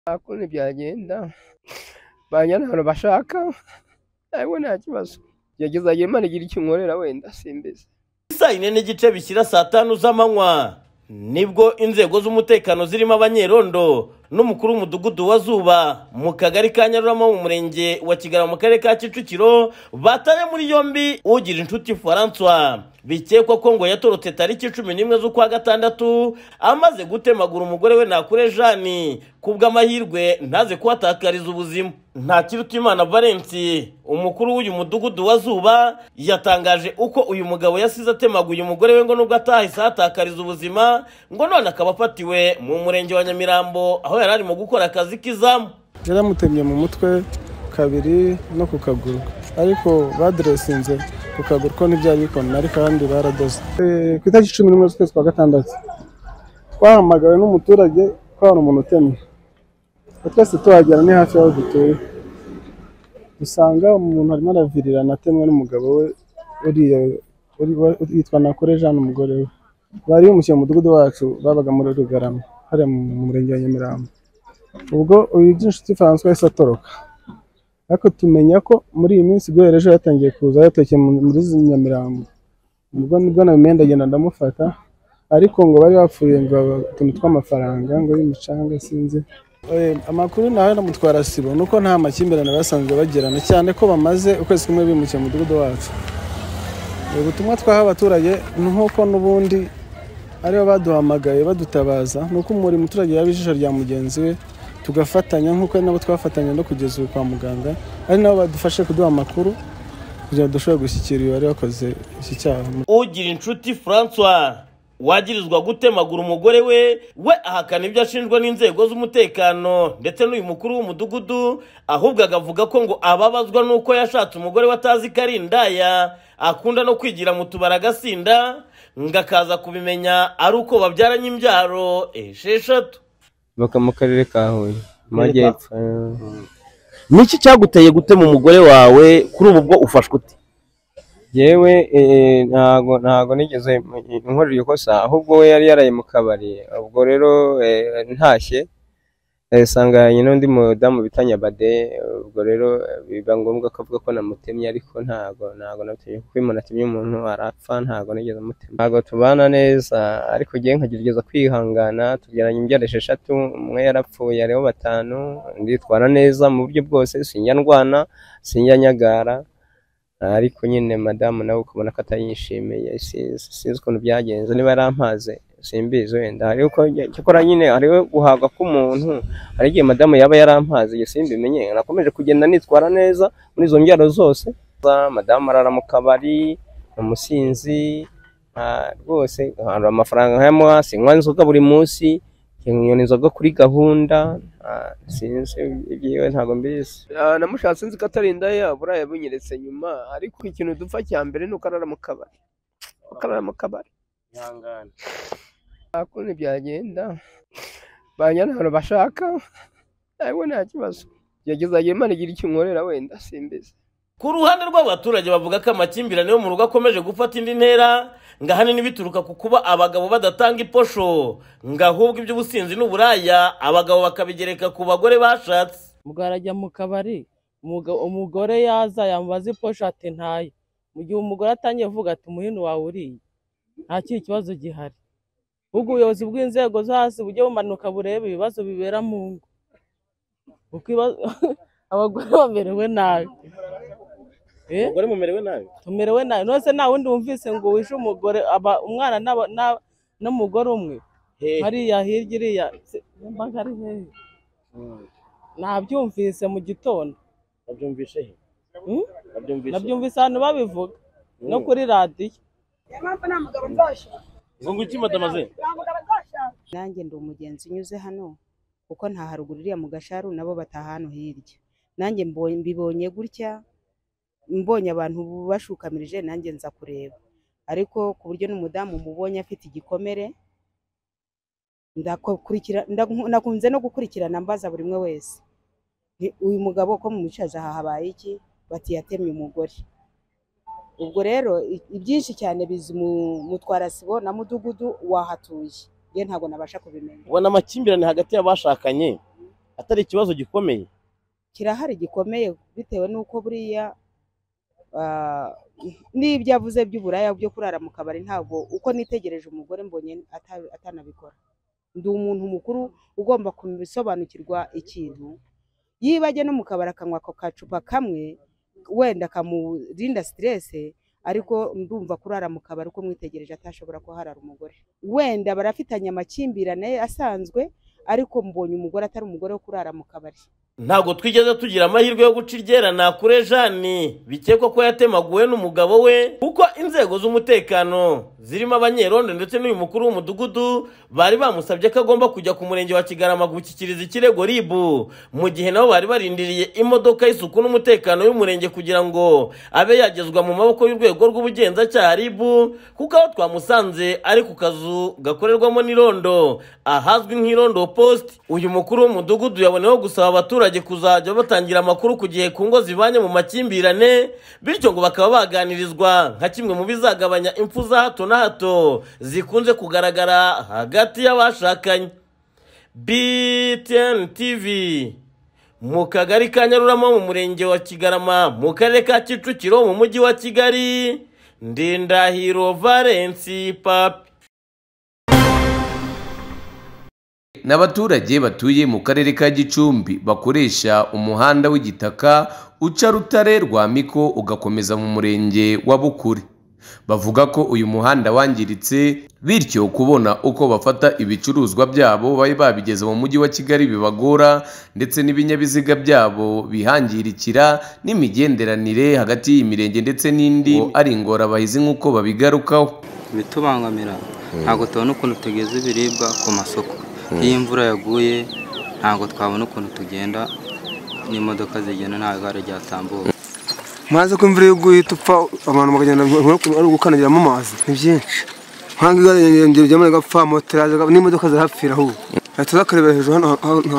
Akundi byagenda banyana hano bashaka ariko nta kibazo yageza Imana igira icyo nkorera wenda simbizi. Saa 4 n'igice bishyira saa 5 z'amanywa nibwo inzego z'umutekano zirimo abanyerondo n'umukuru w'umudugudu wa Zuba mu kagari ka Nyarurama mu murenge wa Kigarama mu karere ka Kicukiro bataye muri yombi ugira inshuti François bikekwa ko ngo yatorotse tariki 11 z'ukwa gatandatu amaze gutemagura umugore we Nakure Jeanne kubw'amahirwe ntaze kuhatakariza ubuzima. Ntakirutimana Valence umukuru w'uyu mudugudu wa Zuba yatangaje uko uyu mugabo yasize atemaguye umugore we ngo nubwo atahise atakariza ubuzima ngo none akaba afatiwe mu murenge wa Nyamirambo aho yari arimo gukora akazi k'izamu. Yaramutemye mu mutwe kabiri no ku kaguru ariko badressinze ku kaguru ko ntibyari bikona ariko kandi baradoze. Ku itariki 11 z'ukwezi kwa gatandatu twahamagawe n'umuturage ko hari umuntu utemye. Twese tuhagera ni hafi y'aho dutuye dusanga umuntu arimo aravirirana atemwe n'umugabo we yitwa Nakure Jeanne umugore we. Bari bimushye mu mudugudu wacu babaga muri Rugarama hari mu murenge wa Nyamirambo. Ubwo uyu inshuti François yahise atoroka ariko tumenya ko muri iyi minsi guhera ejo yatangiye kuza yatokeye muri Nyamirambo. Ubwo nibwo nabimenda agenda ndamufata ariko ngo bari bapfuye ngo utuntu tw'amafaranga ngo y'imicanga sinzi. Amakuru nawe namutwara sibo nuko nta makimbirane basanzwe bagirana cyane ko bamaze ukwezi kumwe bimukiye mu mudugudu wacu. Ubutumwa twaha abaturage nuko n'ubundi aribo baduhamagaye badutabaza nuko muri muturage yabijisho rya mugenzi we tugafatanya nkuko nabo twafatanya no kugeza kwa muganga ari nabo badufashe kuduha amakuru kugira dushobore gushyikira iyo ari wakoze iki cyaha. Ugira inshuti François wagirizwa gutemagura umugore we ahakana ibyo ashinjwa n'inzego z'umutekano ndetse n'uyu mukuru w'umudugudu ahubwo agavuga ko ngo ababazwa nuko yashatse umugore watazi karindaya akunda no kwigira mu tubara gasinda ngakaza kubimenya ari uko babyaranye imbyaro 6 Baka mu karere ka Huye Majyepfo. Niki cyaguteye gutema umugore wawe kuri ubu bwo ufashwe ute? Yewe ntago nigeze inkorera iyo kosa ahubwo we yari yaraye mu kabari. Ubwo rero ntashye sanganye n'undi mudamu bitanya Bade. Ubwo rero biba ngombwa ko avuga ko namutemye ariko ntago namutemye kuko umuntu atemye umuntu arapfa ntago nigeze mutemye. Ntago tubana neza ariko giye nkagerageza kwihangana tugeranye imbyaro 6 umwe yarapfuye ariho 5 nditwara neza mu buryo bwose sinjya ndwana sinjya nyagara ariko nyine madamu nawe ukubona ko atayishimiye sinzi ukuntu byagenze niba yarampaze simbizi wenda hari uko cyakora nyine hariwe guhaga k'umuntu hari igihe madamu yaba yarampaze iyo simbimenye nakomeje kugenda nitwara neza muri izo mbyaro zose. Madamu arara mu kabari umusinzi rwose hari amafaranga nk'ayamuha sinywa inzoga buri munsi nyoni inzoga kuri gahunda sinzi ibyiwe ntago mbizi. Namushatse nzi ko atarinda yabura yabunyeretse nyuma ariko ikintu dupfa cya mbere nuko arara mu kabari Ihangane. Akundi byagenda banyana hano bashaka ariko nta kibazo yageza Imana igira icyo nkorera wenda simbizi. Ku ruhande rw'abaturage bavuga ko amakimbirane yo mu rugo akomeje gufata indi ntera ngahane nibituruka ku kuba abagabo badatanga iposho ngahubwo iby'ubusinzi n'uburaya abagabo bakabigereka ku bagore bashatse. Mugarajya mu kabari umugore yaza yamubaza iposho ati ntaye mu gihe umugore atangiye kuvuga ati umuhino wawe uriye nta kibazo gihari. Ubwo ubuyobozi bw'inzego zo hasi bujye bumanuka burebe ibibazo bibera mu ngo abagore bamerewe nabi. Umugore mumerewe nabi? Tumerewe nabi nose nta wundi wumvise ngo wishe umugore umwana n'umugore umwe hariya hirya iriya mbagari hehe nabyumvise mu gitondo. Nabyumvise he? Nabyumvise hano babivuga no kuri radiyo. Ngo iki madamaze? Nanjye ndi umugenzi unyuze hano kuko nta haruguru iriya mu Gasharu nabo bataha hano hirya. Nanjye mbibonye gutya mbonye abantu bashukamirije nanjye nza kureba ariko ku buryo n'umudamu mubonye afite igikomere nakunze no gukurikirana mbaza buri mwe wese uyu mugabo ko mu micaje aha habaye iki bati yatemye umugore. Ubwo rero ibyinshi cyane bizi mutwara sibo na mudugudu wahatuye ye ntago nabasha kubimenya. Ubona amakimbirane hagati y'abashakanye atari ikibazo gikomeye? kirahari gikomeye bitewe n'uko buriya n'ibyo avuze by'uburaya byo kurara mu kabari ntabwo uko nitegereje umugore mbonye atanabikora. Ndi umuntu mukuru ugomba kubisobanukirwa ikintu, yiba ajya no mu kabari akanywa ako kacupa kamwe wenda kamurinda stress, ariko ndumva kurara mu kabari uko mwitegereje atashobora kuharara umugore. Wenda barafitanye amakimbirane asanzwe, ariko mbonye umugore atari umugore wo kurara mu kabari. Ntabwo twigeze tugira amahirwe yo guca iryerana kuri Jane bikekwa ko yatemaguwe n'umugabo we, kuko inzego z'umutekano zirimo abanyerondo ndetse n'uyu mukuru w'umudugudu bari bamusabye ko agomba kujya ku murenge wa Kigarama gushyikiriza ikirego RIB, mu gihe nabo bari barindiriye imodoka y'isuku n'umutekano y'umurenge kugira ngo abe yagezwa mu maboko y'urwego rw'ubugenzacyaha RIB, kuko aho twamusanze ari ku kazu gakorerwamo n'irondo ahazwi nk'irondo post. Uyu mukuru w'umudugudu yaboneyeho gusaba abaturage kuzajya batangira amakuru ku gihe ku ngo zibanye mu makimbirane, bityo ngo bakaba baganirizwa nka kimwe mu bizagabanya impfu za hato na hato zikunze kugaragara hagati y'abashakanye. BTN TV mu kagari ka Nyarurama mu murenge wa Kigarama mu karere ka Kicukiro mu mujyi wa Kigali, Ndindahiro Valence Papi. N'abaturage batuye mu karere ka Gicumbi bakoresha umuhanda w'igitaka uca Rutare rwa Miko ugakomeza mu murenge wa Bukuri, bavuga ko uyu muhanda wangiritse, bityo kubona uko bafata ibicuruzwa byabo bari babigeze mu mujyi wa Kigali bibagora, ndetse n'ibinyabiziga byabo bihangirikira, n'imigenderanire hagati y'imirenge ndetse n'indi ari ingorabahizi nk'uko babigarukaho. Bitubangamira ntabwo tubona ukuntu tugeze ibiribwa ku masoko. Iyo imvura yaguye ntabwo twabona ukuntu tugenda, n'imodoka zigenda nta gare ryatambuka. Maze ko imvura yaguye tupfa abantu bagenda ari gukandagira mu mazi ni byinshi. Nkanga igare ryamwe gapfa, moto n'imodoka zahapfira ahubwo. Tuzakareba hejuru hano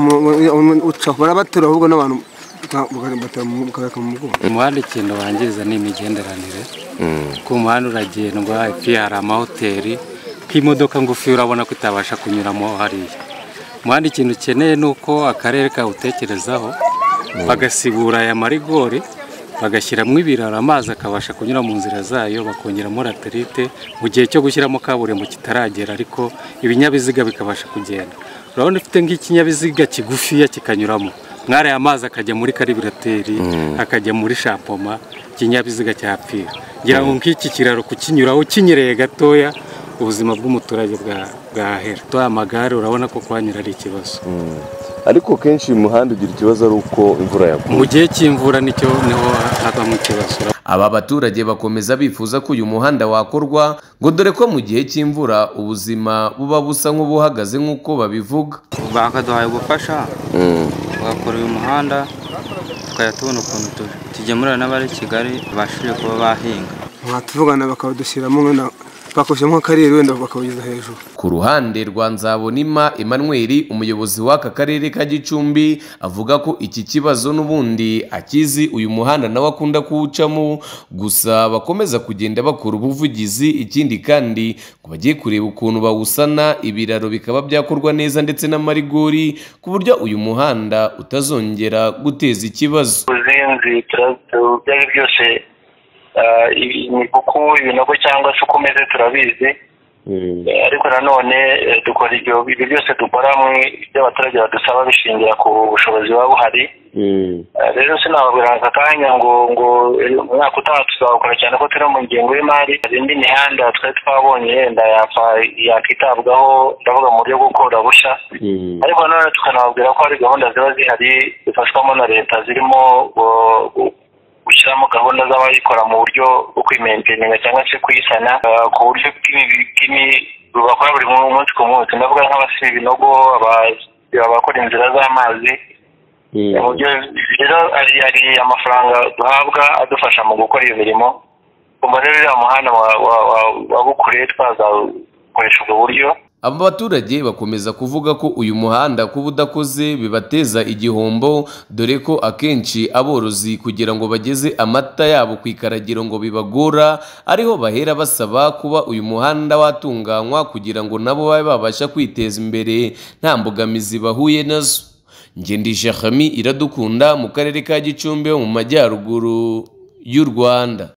uca barabatera ahubwo n'abantu batera mu kareka mu mugongo. Umuhanda ikintu wangiza ni imigenderanire. Ku muhanda uragendwa, ifi hari amahoteli, k'imodoka ngufi urabona ko itabasha kunyuramo hariya. Umuhanda ikintu ukeneye nuko akarere kawutekerezaho bagasigura aya marigori, bagashyiramo ibiraro, amazi akabasha kunyura mu nzira zayo, bakongeramo laterite mu gihe cyo gushyiramo kaburimbo kitaragera, ariko ibinyabiziga bikabasha kugenda. Urabona ufite nk'ikinyabiziga kigufiya kikanyuramo, mware amazi akajya muri karibirateri, akajya muri shampoma, ikinyabiziga cyapfira. Ngira ngo nk'iki kiraro kukinyuraho kinyereye gatoya ubuzima bw'umuturage bwahera. Toya amagare urabona ko kwanyura ari ikibazo. Ariko kenshi uyu muhanda ugira ikibazo ari uko imvura yaguye. Mu gihe cy'imvura niho havamo ikibazo. Aba baturage bakomeza bifuza ko uyu muhanda wakorwa, ngo dore ko mu gihe cy'imvura ubuzima buba busa nk'ubuhagaze nk'uko babivuga. Bakaduhaye ubufasha bagakora uyu muhanda, tukajya tubona ukuntu tugemurira n'abari Kigali bashije kuba bahinga. Mwatuvugana bakawudushyiramo nk'ana bakoshyamo akarere wenda bakawugeza hejuru. Ku ruhande rwa Nzabonima Emmanuel, umuyobozi w'aka karere ka Gicumbi, avuga ko iki kibazo n'ubundi akizi uyu muhanda nawe akunda kuwucamo, gusa bakomeza kugenda bakora ubuvugizi, ikindi kandi ngo bagiye kureba ukuntu bawusana, ibiraro bikaba byakorwa neza ndetse n'amarigori, ku buryo uyu muhanda utazongera guteza ikibazo. Ubuzinzi byari byose imikuku ibinogo cyangwa se uko umeze turabizi, ariko nanone dukora ibyo byose dukora mu ibyo abaturage badusaba bishingira ku bushobozi buba buhari. Rero sinababwira aka kanya ngo umwaka utaha tuzawukora cyane ko turi mu ngengo y'imari. Indi mihanda twari twabonye yenda yakitabwaho, ndavuga mu buryo bwo korora bushya, ariko nanone tukanababwira ko hari gahunda ziba zihari zifashwamo na leta zirimo gushyiramo gahunda z'abayikora mu buryo bwo kwimenteninga cyangwa se kuyisana ku buryo bakora buri munsi ku munsi. Ndavuga nk'abasiba ibinogo, abakora inzira z'amazi. Rero hari amafaranga duhabwa adufasha mu gukora iyo mirimo. Kumva rero uriya muhanda wa Bukure twazakoresha ubwo buryo. Aba baturage bakomeza kuvuga ko uyu muhanda kuba udakoze bibateza igihombo, dore ko akenshi aborozi kugira ngo bageze amata yabo ku ikaragiro ngo bibagora, ariho bahera basaba kuba uyu muhanda watunganywa kugira ngo nabo babe babasha kwiteza imbere nta mbogamizi bahuye nazo. Ngendisha Khami Iradukunda mu karere ka Gicumbi mu majyaruguru y'u Rwanda.